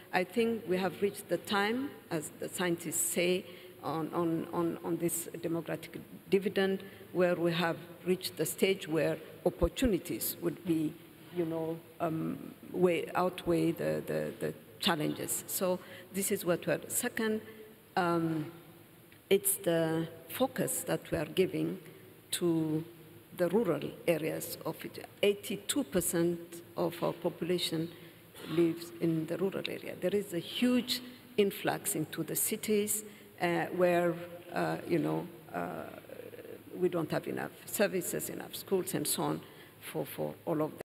I think we have reached the time, as the scientists say, on this democratic dividend, where we have reached the stage where opportunities would be, outweigh the challenges. So this is what we're. Second, it's the focus that we are giving to the rural areas of it. 82% of our population lives in the rural area. There is a huge influx into the cities where, we don't have enough services, enough schools, and so on for all of them.